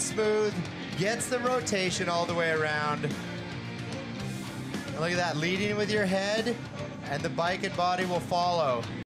smooth, gets the rotation all the way around. And look at that, leading with your head, and the bike and body will follow.